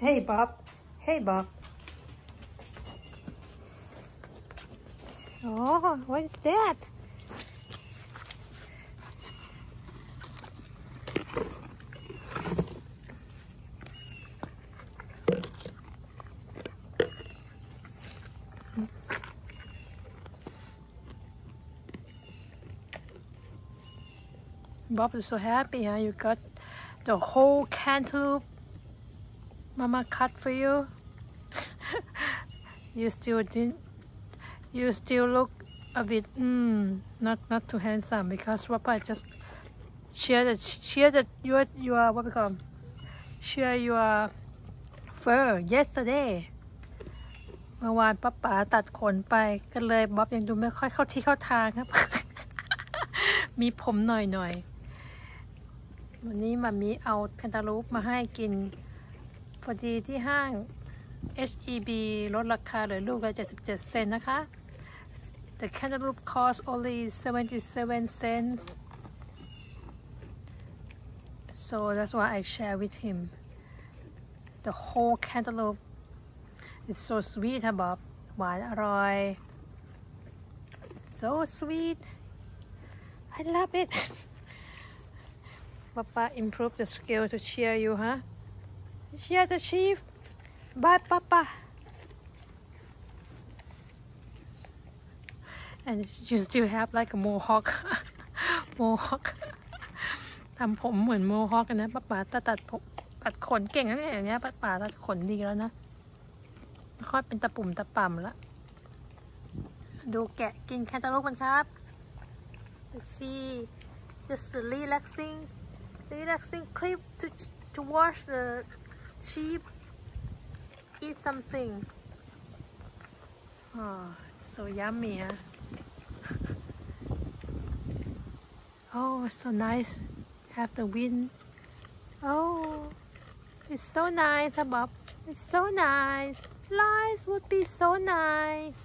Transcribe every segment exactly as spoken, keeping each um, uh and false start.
Hey Bob. Hey Bob. Oh, what is that? Bob is so happy, huh? You got the whole cantaloupe Mama cut for you. You still didn't. You still look a bit mm, not not too handsome because Papa just shear the shear the your your what we call them? Shear your fur yesterday เมื่อวานป้าป๋าตัดขนไปก็เลยบ๊อบยังดูไม่ค่อยเข้าที่เข้าทางครับ มีผมหน่อยๆวันนี้มามีเอาแคนตาลูปมาให้กินพอดีที่ห้าง เอช อี บี ลดราคาเหลือลูกละเจ็ดสิบเจ็ดเซนต์นะคะ The cantaloupe cost only seventy-seven cents so that's why I share with him the whole cantaloupe is so sweet ค่ะบ๊อบหวานอร่อย so sweet I love it Papa improve the skill to cheer you huh cheer the sheep bye Papa and you still have like a mohawk mohawk ทำผมเหมือนโมฮอคกันนะป้าป๋าตัดตัดผมตัดขนเก่งนะเนี่ยอย่างเงี้ยป้าป๋าตัดขนดีแล้วนะไม่ค่อยเป็นตะปุ่มตะป่ำแล้วดูแกะกินแคนตาลูปกันครับ see just relaxing relaxing clip to to watch the sheep eat something oh so yummy huh? Oh so nice have the wind oh it's so nice huh, Bob it's so nice life would be so nice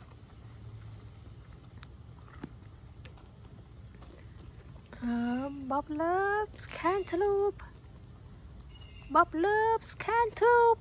uh, Bob loves cantaloupe Bob loves cantaloupe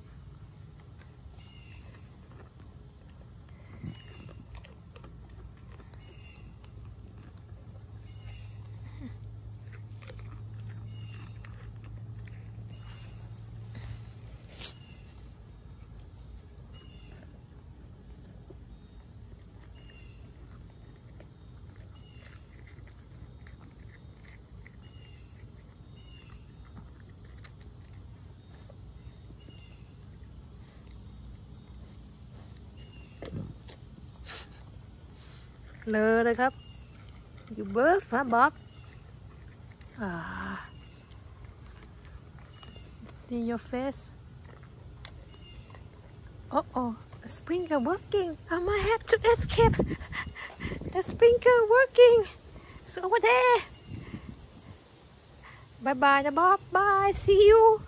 เลอเลยครับ you birth ฮะบ๊อบ ah see your face oh oh the sprinkler working I might have to escape the sprinkler working it's over there bye bye นะบ๊อบ bye see you